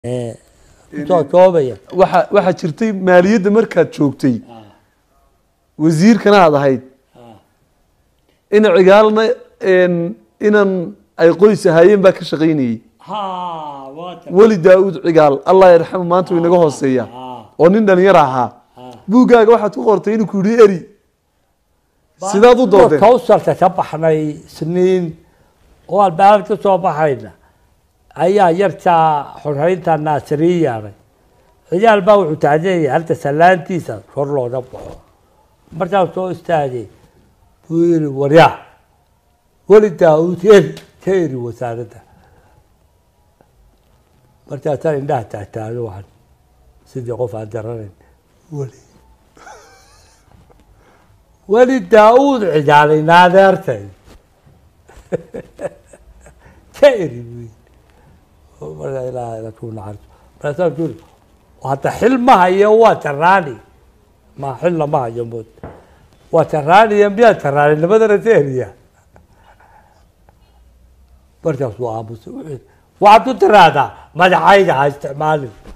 toobaya waxa jirtay maaliyadda markaad joogtay wasiirkana aad ahayd in cigaalna inan ay qoys ahaayeen baa ka shaqaynayay weli daawud cigaal allah yarxamu maanta inaga hooseeya oo nin dhalinyar ahaa buugaaga waxaad ku qortay inuu ku yidhi eri sidaad u doodeen kawsarta ka baxnay sniin oo albaab ka soo baxayna ayaa yartaa xorreynta naasiriin yaaray ciyaal baa wuxuu taageeyay halka salaantiisa kor looga baxo markaa soo istaagay buu yiri waryaa weli daawud eri wasaaradda markaasaa indhaha taagtaago waxan sidii qof aan garanayn weli daawud cigaalay naadeertay eri markaa ilaaha ku naxariiso markaasaa juri hadda xil ma hayo waa taraani ma xil lama hayo mood waa taraaniya miyaa taraani labadana seriya markaas waa aamusay waxaad u tiraadaa magacayga ha isticmaalin